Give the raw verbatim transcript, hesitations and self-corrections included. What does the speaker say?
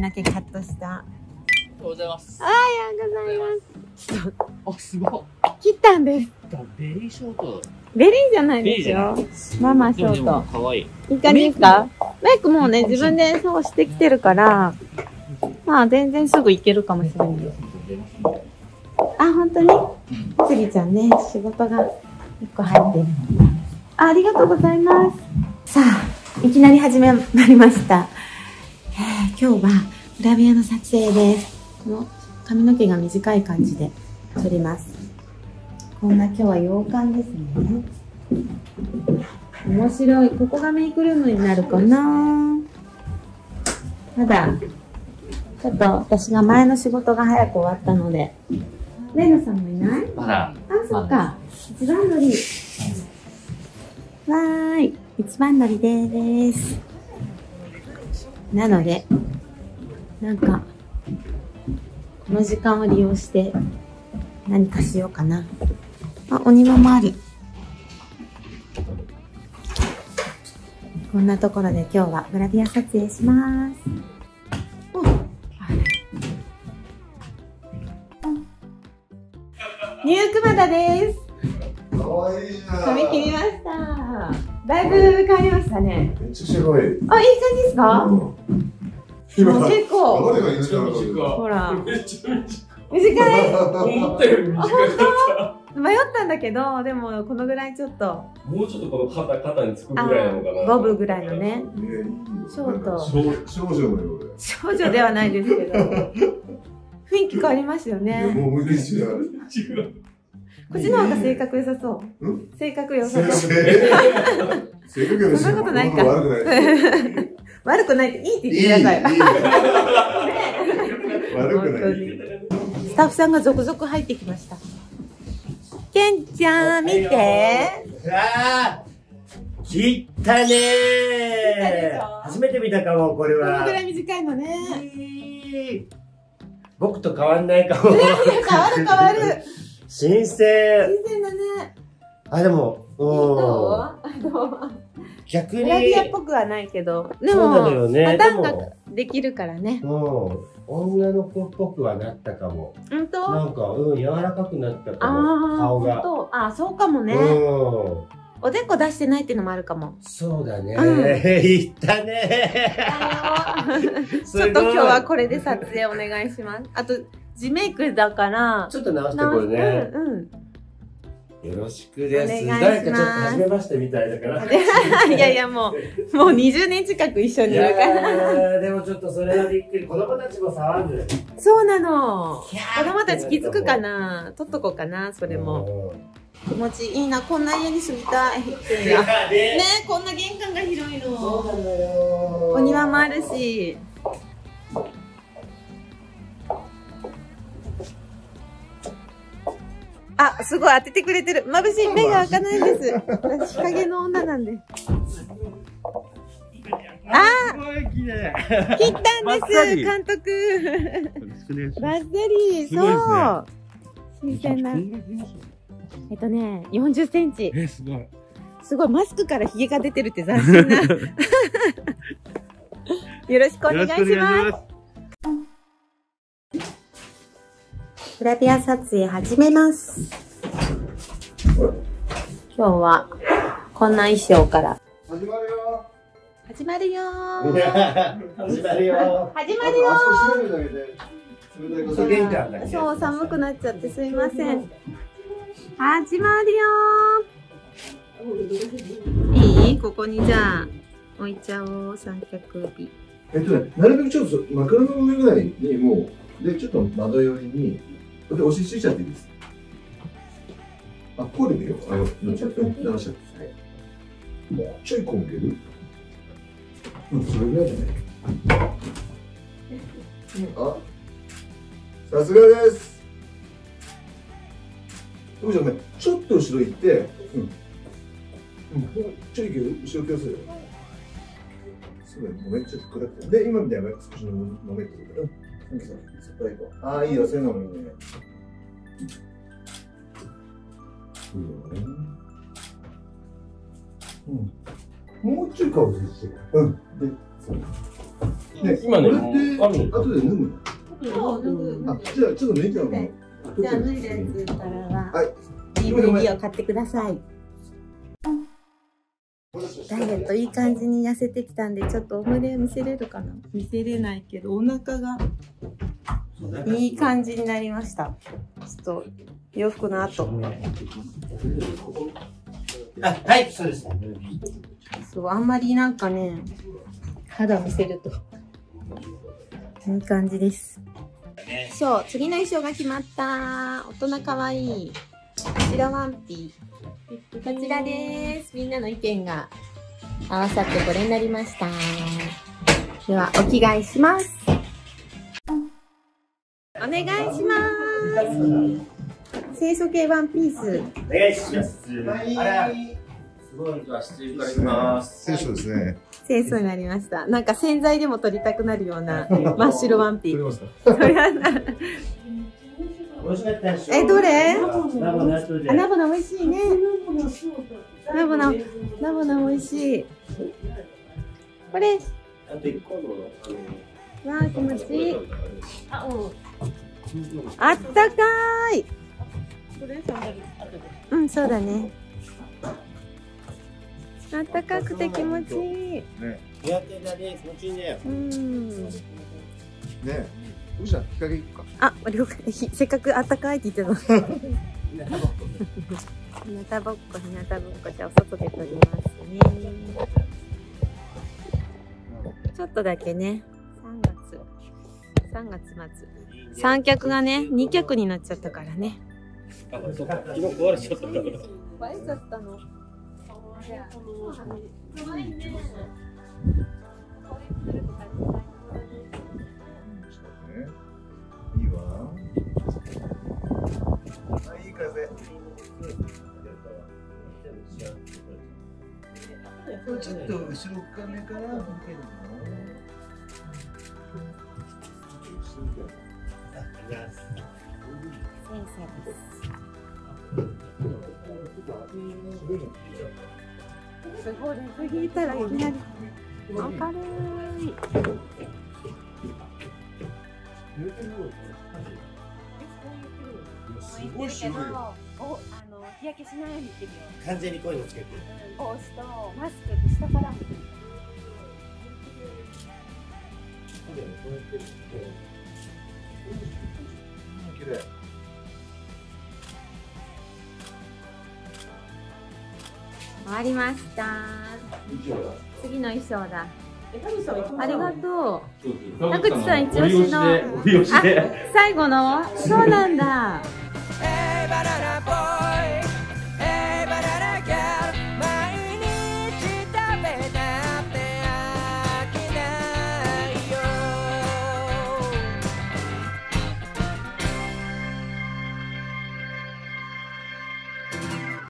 の毛カットした。 ありがとうございます。 ありがとうございます。 あ、すごい。 切ったんです。 ベリーショート。 ベリーじゃないですよ。ママショート。 かわいい。 いい感じですか？メイクもうね、自分でそうしてきてるから、まあ全然すぐいけるかもしれないです。あ、本当につぎちゃんね、仕事がいっこ入ってる。あ、ありがとうございます。さあ、いきなり始めまりました。えー、今日はグラビアの撮影です。この髪の毛が短い感じで撮ります。こんな今日は洋館ですね。面白い。ここがメイクルームになるかな。ただ、ちょっと私が前の仕事が早く終わったので、レイナさんもいない？ まだ。 あ、そっか。一番乗り。わーい。一番乗りでーす。なので、なんか、この時間を利用して何かしようかな。あ、お庭もある。こんなところで今日はグラビア撮影します。お、ニュークマダです。 かわいいな。 髪切りました。だいぶ変わりましたね。 めっちゃ白い。 あ、いい感じですか？うん、今結構。 誰がいいの？ ほら。 めっちゃ短い。 短い。 思ったより短かった。 迷ったんだけど、でもこのぐらいちょっと。 もうちょっとこの肩肩につくぐらいなのかな。 ボブぐらいのね。ショート。 少女のようで。 少女ではないですけど。雰囲気変わりますよね。 もう無理違う。 こっちの方が性格良さそう。性格良さそう。 性格良さそう。 そんなことないか。 悪くない。 悪くないっていいって言ってください。 悪くない。 スタッフさんが続々入ってきました。ケンちゃん、見て。 ああ、切ったねー。初めて見たかも、これは。 このぐらい短いのね。 僕と変わんないかも。 変わる変わる。 新鮮。 新鮮だね。 あ、でも、うん。 どう？どう？ 逆に。 グラビアっぽくはないけど、でも、パターンができるからね。 うん。女の子っぽくはなったかも。 本当？ なんか、うん、柔らかくなったかも。顔が。 あ、そうかもね。うん。おでこ出してないっていうのもあるかも。 そうだね。いったね。 ちょっと今日はこれで撮影お願いします。あと、地メイクだから。 ちょっと直してこれね。 うん。 よろしくです。誰かちょっと初めましてみたいだから。 いやいやもう、もうにじゅうねん近く一緒にいるから。 でもちょっとそれはびっくり。子供たちも騒ぐ。 そうなの。子供たち気づくかな。撮っとこうかな、それも。気持ちいいな、こんな家に住みたい。ねえ、こんな玄関が広いの。 そうなんだよ。 お庭もあるし。あ、すごい当ててくれてる。眩しい。目が開かないです。私、日陰の女なんで。あー、切ったんです、監督。バッサリー、そう。新鮮な。えっとね、よんじゅっセンチ。 え、すごい。 すごい、マスクからヒゲが出てるって斬新な。よろしくお願いします。グラビア撮影始めます。今日はこんな衣装から始まるよ。 始まるよ。 始まるよ。 始まるよ。そう、寒くなっちゃってすいません。始まるよ。いい？ここにじゃあ置いちゃおう、三脚日。 えっとね、なるべくちょっと枕の上ぐらいにもうでちょっと窓寄りにで押し付いちゃっていいです。あ、こうでもいいよ。あの、ちょっと流しちゃって。もうちょいこんげる。うん、それぐらいじゃない。あ、さすがです。どうじゃお前、ちょっと後ろ行って、うん。うん、ちょい行ける、後ろ気をつける。すごい、もうめっちゃ暗くて。で、今みたいな少し飲めってことだ。うん、そこ行こう。ああ、いいよ、そういうのもいいね。いいよね。うん。もうちょい顔ずして。うん。で、そう。 ね、 今ねこれってある後で脱ぐそう脱ぐの？あ、じゃあちょっと脱いじゃうの。 じゃあ脱いだやつからははい。 ディーブイディー を買ってください。ダイエットいい感じに痩せてきたんで、ちょっとお胸見せれるかな？見せれないけど、お腹がいい感じになりました。ちょっと洋服の後。 あ、はい、そうですね。 そう、あんまりなんかね、肌見せるといい感じです。そう、次の衣装が決まった。大人かわいい白ワンピ。こちらです。みんなの意見が合わさってこれになりました。では、お着替えします。お願いします。清楚系ワンピース。 お願いします。あら、すごい。じゃあ、失礼いただきます。 清楚ですね。 清楚になりました。なんか洗剤でも取りたくなるような真っ白ワンピ。 取れました。 それはな美味しかったでしょ。 え、どれ？ ナボナ後で。 あ、ナボナ美味しいね。ナボナ、ナボナ美味しい。これ。 あと一個の、 わあ、気持ちいい。あったかーい。うん、そうだね。あったかくて気持ちいい。 ね。 似合ってんだね、気持ちいいね。 うん。 ね。うじゃん、日陰行くか。 あ、了解。せっかくあったかいって言ってた。日向ぼっこ、日向ぼっこ、じゃあお外で撮りますね。ちょっとだけね。さんがつ。さんがつ末。三脚がね、二脚になっちゃったからね。 あ、そうか。昨日壊れちゃったから。 壊れちゃったの。かわいいね。 いいわ。あ、いい風。ちょっと後ろかめから向けるの。 すごい、水引いたらいきなり明るい。 すごい白いよ。 お、あの日焼けしないようにしてるよ。 完全に声をつけて。 帽子とマスクと下から。 綺麗。 終わりました。次の衣装だ。ありがとう。田口さん一押しの。あ、最後の。そうなんだ。